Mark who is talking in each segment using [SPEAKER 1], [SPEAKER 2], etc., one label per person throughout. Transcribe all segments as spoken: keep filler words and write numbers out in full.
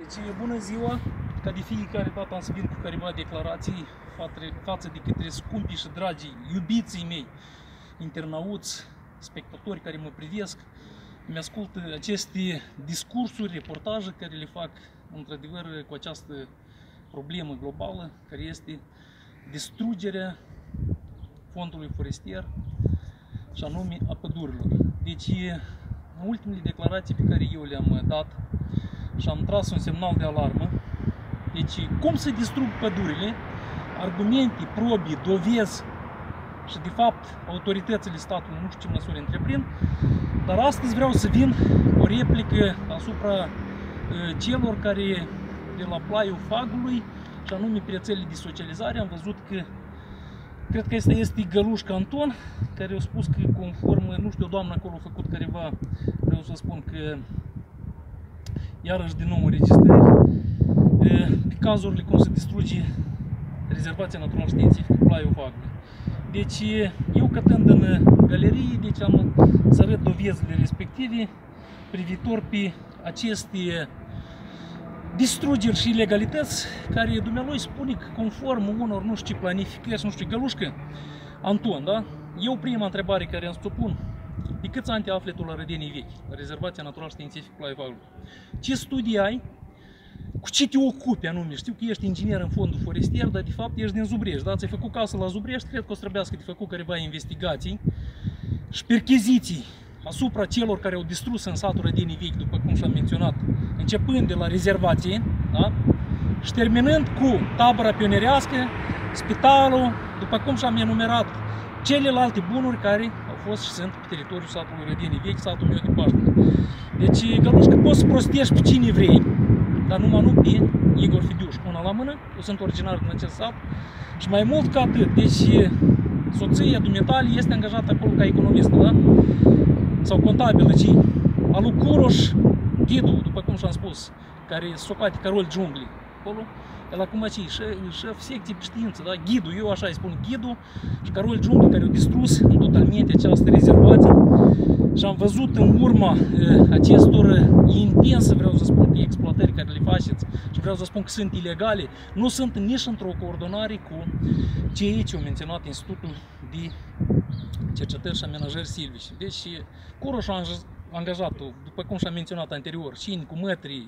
[SPEAKER 1] Deci, bună ziua! Ca de fiecare dată am să vin cu careva declarații față de către scumpii și dragii iubiții mei, internauți, spectatori care mă privesc, îmi ascultă aceste discursuri, reportaje care le fac într-adevăr cu această problemă globală, care este distrugerea fondului forestier și anume a pădurilor. Deci, în ultimele declarații pe care eu le-am dat și am tras un semnal de alarmă, deci cum să distrug pădurile, argumente, probe, dovezi și de fapt autoritățile statului nu știu ce măsuri întreprind, dar astăzi vreau să vin o replică asupra uh, celor care de la Plaiul Fagului și anume pe rețelele de socializare am văzut că cred că este, este Gălușca Anton, care a spus că conform, nu știu, o doamnă acolo a făcut careva, vreau să spun că iarăși din nou înregistrări pe cazurile cum se distruge rezervația natural științifică Plaiul Fagului. Deci eu cătând în galerie, deci am să arăt dovezile respective privitor pe aceste distrugeri și ilegalități care dumnealui spune că conform unor nu știu ce planificări și nu știu, Gălușcă Anton, da? Eu prima întrebare care am să o pun: de câți ani te afli tu la Rădenii Vechi, la rezervația natural științifică Plaiul Fagului? Ce studii ai? Cu ce te ocupi anume? Știu că ești inginer în fondul forestier, dar de fapt ești din Zubrești, da? Ți-ai făcut casă la Zubrești, cred că o să trebuiască de făcut careva investigații și percheziții asupra celor care au distrus în satul Rădenii Vechi, după cum și-am menționat, începând de la rezervație, da? Și terminând cu tabăra pionerească, spitalul, după cum și-am enumerat celelalte bunuri care au fost și sunt pe teritoriul satului Rădenii Vechi, satul meu de Paște. Deci, Gălușcă, poți să prostiești pe cine vrei, dar numai nu pe Igor Fidiuș. Una la mână, eu sunt originar din acest sat și mai mult ca atât, deci soția dumitale este angajată acolo ca economistă, da? Sau contabilă, ci alu Curoș, ghidul, după cum și-am spus, care socate Carol Junglii, acolo, el acum ce, șef secție pe știință, da? Ghidul, eu așa îi spun, ghidul și Carol Junglii, care au distrus în totalmente această rezervație. Și am văzut în urma acestor intense, vreau să spun, că exploatări care le faceți și vreau să spun că sunt ilegale, nu sunt nici într-o coordonare cu ceea ce au menționat Institutul de Cercetări și Amenajări Silvice. Deci, Curoș a angajat, după cum și-am menționat anterior, cini cu mătrii,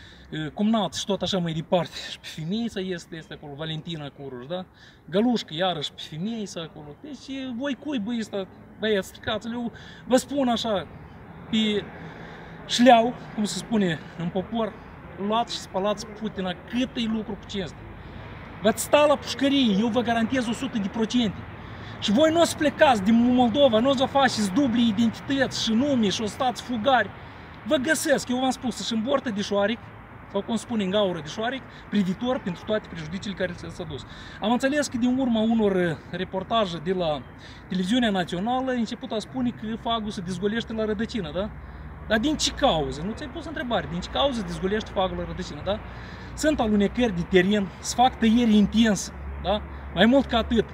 [SPEAKER 1] cumnați și tot așa mai departe. Și pe Fimeița este, este acolo, Valentina Curoș, da? Gălușcă, iarăși pe Fimeița acolo. Deci, voi cui băi ăsta, băieți, stricați-le, eu vă spun așa, pe șleau, cum se spune în popor, luați și spălați Putina cât e lucru cu cinste. V-ați sta la pușcărie, eu vă garantez o sută la sută. Și voi nu o să plecați din Moldova, nu o să faceți dubli identități și nume și o stați fugari. Vă găsesc, eu v-am spus, și în bortă de șoaric, sau cum spune în gaură de șoaric, privitor pentru toate prejudiciile care s-au dus. Am înțeles că din urma unor reportaje de la televiziunea națională a început a spune că Fagul se dezgolește la rădăcină, da? Dar din ce cauză? Nu ți-ai pus întrebare. Din ce cauză se dezgolește Fagul la rădăcină, da? Sunt alunecări de teren, se fac tăieri intens, da? Mai mult ca atât,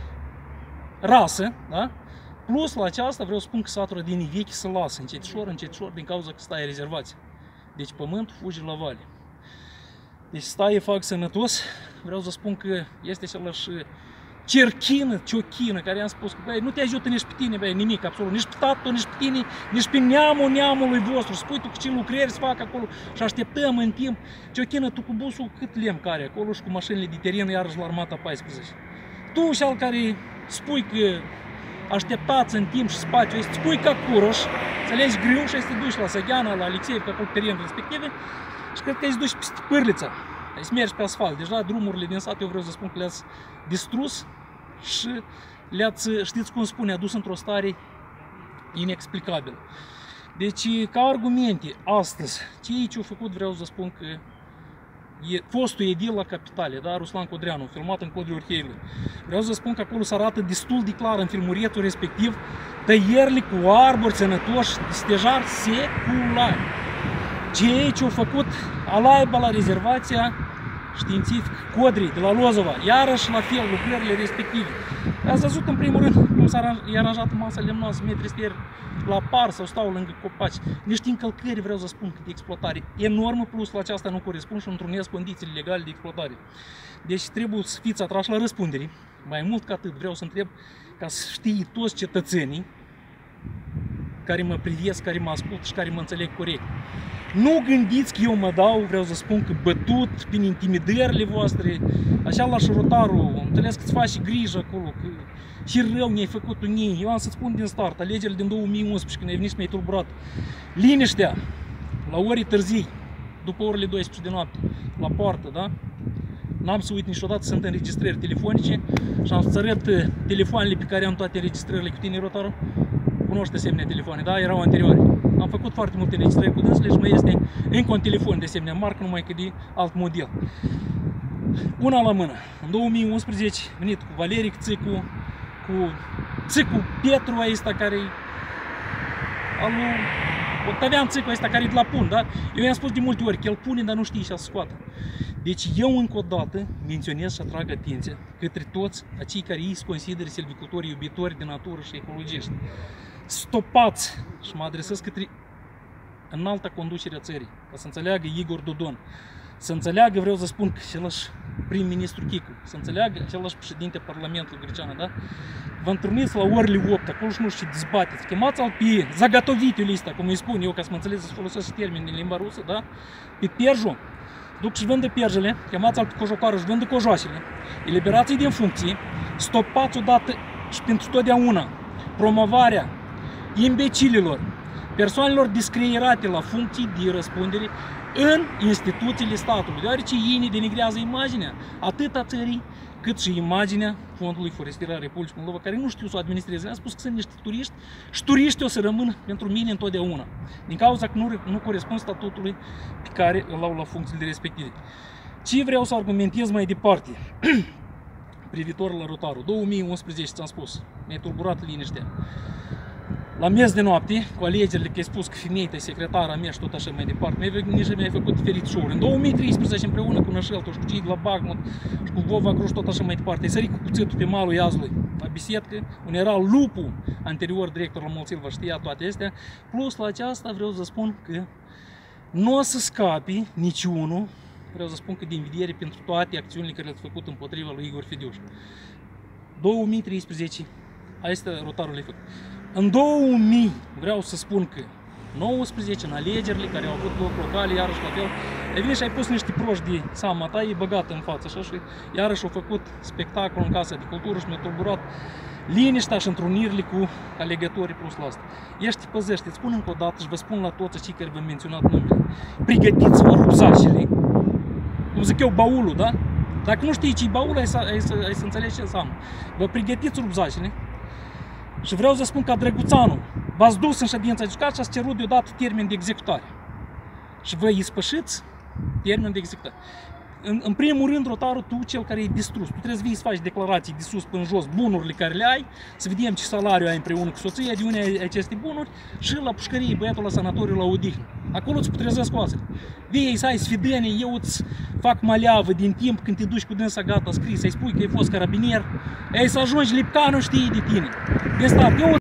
[SPEAKER 1] rasă, da? Plus la aceasta vreau să spun că satul Rădenii Vechi se lasă încetișor, încetișor din cauza că stai rezervație. Deci pământul fuge la vale. Deci stai, fac sănătos. Vreau să spun că este același cerchină, ciochină, care am spus că băi, nu te ajută nici pe tine, băi, nimic, absolut, nici pe tatăl, nici pe tine, nici pe neamul neamului vostru. Spui tu că ce lucrări se fac acolo și așteptăm în timp. Ciochină, tu cu busul cât lemn care acolo și cu mașinile de teren iarăși la Armata paisprezece. Tu și al care spui că așteptați în timp și spațiu, este spui ca Curoș, înțelegi, greu și este duci la Săgheana, la Alexeev, acolo terenul respective și cred că ești duci peste Pârlița, ai mergi pe asfalt. Deja drumurile din sat, eu vreau să spun că le-ați distrus și le-ați, știți cum spune, adus într-o stare inexplicabilă. Deci, ca argumente, astăzi, ceea ce au făcut, vreau să spun că e fostul edil la Capitale, da? Ruslan Codreanu, filmat în Codrii Orcheile. Vreau să spun că acolo se arată destul de clar în filmurietul respectiv tăierile cu arbori sănătoși de stejar seculari. Ceea ce au făcut alaiba la rezervația științifică Codrii de la Lozova, iarăși la fel lucrările respective. Ați văzut în primul rând cum s-a aranjat masa lemnoasă, metri steri la par sau stau lângă copaci. Niște încălcări, vreau să spun, de exploatare enormă, plus la aceasta nu corespund și întrunesc condițiile legale de exploatare. Deci trebuie să fiți atrași la răspundere. Mai mult ca atât vreau să întreb ca să știe toți cetățenii care mă privesc, care mă ascultă și care mă înțeleg corect. Nu gândiți că eu mă dau, vreau să spun că bătut prin intimidările voastre, așa la șurutarul, înțeles că îți faci și grijă acolo, că și rău ne-ai făcut unii. Eu am să-ți spun din start, alegerile din două mii unsprezece, când ai venit și mi-ai tulburat. Liniștea, la ore târzii, după orele douăsprezece de noapte, la poartă, da? N-am să uit niciodată, sunt înregistrări telefonice și am să-ți arăt telefoanele pe care am toate înregistrările cu tine, Rotaru. Cunoște asemenea telefoane, da? Erau anterioare. Am făcut foarte multe înregistrări cu dânsele și mai este încă un telefon de asemenea marcă, numai că de alt model. Una la mână. În două mii unsprezece am venit cu Valeric Țicu, cu Țicu Petru ăsta care al lui Octavian Țicu ăsta care e de la Pun, da? Eu i-am spus de multe ori că el pune, dar nu știe și să scoată. Deci eu încă o dată menționez și atrag atenția către toți acei care ei se consideră silvicultori iubitori de natură și ecologiști. Stopați și mă adresez către înalta conducere a țării, ca să înțeleagă Igor Dodon, să înțeleagă, vreau să spun, că același prim-ministru Chicu, să înțeleagă același președinte Parlamentului Greceană, da? Vă întâlniți la orele opt, acolo și nu știu ce dezbateți, chemați-l pe zagatovitiul ăsta, cum îi spun eu, ca să mă înțeles să folosesc termeni din limba rusă, da? Pe Perju, duc și vândă perjele, chemați-l pe cojocoară și vândă cojoasele, eliberați-i din funcție, stopați odată și pentru totdeauna promovarea imbecililor, persoanelor discreierate la funcții de răspundere în instituțiile statului, deoarece ei ne denigrează imaginea, atât a țării, cât și imaginea Fondului Forestier al Republicii Moldova, care nu știu să o administreze. Am spus că sunt niște turiști și turiștii o să rămână pentru mine întotdeauna, din cauza că nu, nu corespund statutului pe care îl au la funcțiile respective. Ce vreau să argumentez mai departe, privitor la Rotaru? două mii unsprezece, ți-am spus, mi-ai tulburat liniștea. La miez de noapte, cu alegerile, că ai spus că femeia e secretara mea și tot așa mai departe, mi-ai mi făcut diferit show-uri. În două mii treisprezece, împreună cu Nășeltul și cu cei de la Bagmut și cu Vova Gruș, tot așa mai departe, ai sărit cu cuțitul pe malul Iazului, la bisetcă, unde era lupul anterior director la Molsilva, știa toate astea. Plus la aceasta vreau să spun că nu o să scapi niciunul, vreau să spun că din vedere pentru toate acțiunile care le-ați făcut împotriva lui Igor Fidiuș. două mii treisprezece, asta Rotarul le-a făcut. În două mii, vreau să spun că nouăsprezece, în alegerile care au avut loc locale, iarăși la fel, ai venit și ai pus niște proști de seama ta, e băgat în față, așa, și iarăși au făcut spectacol în Casa de Cultură și mi-a tulburat liniștea și întrunirile cu alegătorii plus la asta. Ești păzește, îți spun încă o dată și vă spun la toți cei care v-am menționat numele. Pregătiți-vă rupzacele, cum zic eu, baulul, da? Dacă nu știi ce-i baul, ai să, ai, să, ai să înțelegi ce înseamnă. Vă pregătiți rupzacele. Și vreau să spun că Drăguțanu v-ați dus în ședința de jucat și ați cerut deodată termen de executare. Și vă ispășiți termen de executare. În, în primul rând, Rotaru, tu cel care e distrus, tu trebuie să vii să faci declarații de sus până jos, bunurile care le ai, să vedem ce salariu ai împreună cu soția, de unde ai aceste bunuri, și la pușcărie, băiatul la sanatoriu, la odihnă. Acolo îți putrezesc oasele. Vii să ai sfidenie, eu îți fac maleavă din timp când te duci cu dânsa gata scris, să-i spui că ai fost carabinier, ai să ajungi Lipcanu, știi de tine. De start, eu